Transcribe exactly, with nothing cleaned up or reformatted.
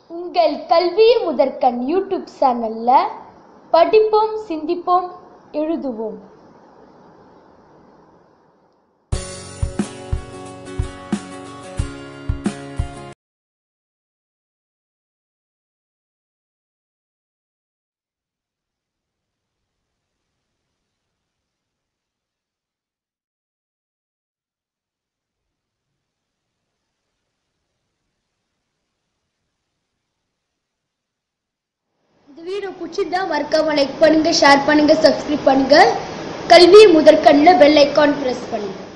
உங்கள் கல்வி முதற்கண் யூடியூப் சேனல்ல படிப்போம், சிந்திப்போம், எழுதுவோம். இந்த வீடியோ பிடிச்சிருந்தா மறக்காம லைக் பண்ணுங்க, ஷேர் பண்ணுங்க, சப்ஸ்கிரைப் பண்ணுங்க. கல்வி முதற்கண்ணில் பெல் ஐகான் பிரஸ் பண்ணுங்க.